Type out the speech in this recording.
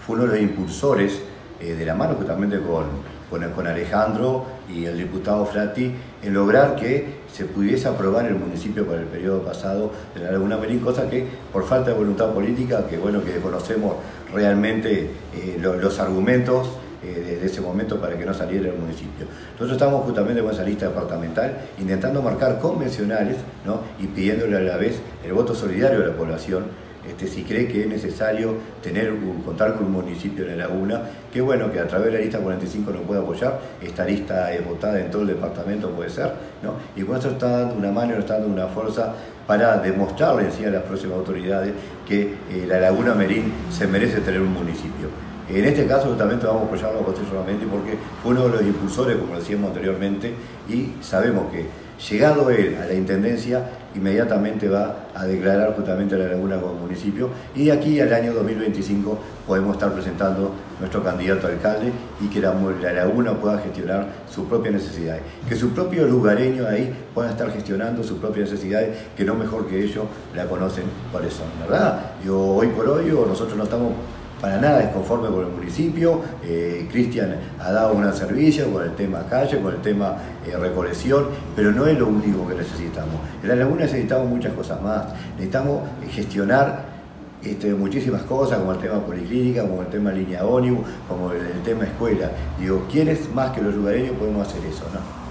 fue uno de los impulsores, de la mano justamente con Alejandro y el diputado Frati, en lograr que se pudiese aprobar el municipio para el periodo pasado de la Laguna Merín, cosa que por falta de voluntad política, que bueno, que desconocemos realmente los argumentos de ese momento para que no saliera el municipio. Nosotros estamos justamente con esa lista departamental intentando marcar convencionales, ¿no? Y pidiéndole a la vez el voto solidario de la población. Si cree que es necesario contar con un municipio de La Laguna, que bueno, que a través de la lista 45 nos puede apoyar. Esta lista es votada en todo el departamento, puede ser, ¿no? Y con eso está dando una mano, está dando una fuerza para demostrarle a las próximas autoridades que La Laguna Merín se merece tener un municipio. En este caso justamente vamos a apoyarlo a José solamente porque fue uno de los impulsores, como decíamos anteriormente, y sabemos que llegado él a la intendencia, inmediatamente va a declarar justamente a La Laguna como municipio, y de aquí al año 2025 podemos estar presentando nuestro candidato a alcalde y que la Laguna pueda gestionar sus propias necesidades, que sus propios lugareños ahí puedan estar gestionando sus propias necesidades, que no mejor que ellos la conocen cuáles son, ¿verdad? Hoy por hoy nosotros no estamos para nada desconforme con el municipio. Cristian ha dado un servicio con el tema calle, con el tema recolección, pero no es lo único que necesitamos. En La Laguna necesitamos muchas cosas más. Necesitamos gestionar muchísimas cosas, como el tema policlínica, como el tema línea ómnibus, como el tema escuela. Digo, ¿quiénes más que los lugareños podemos hacer eso, no?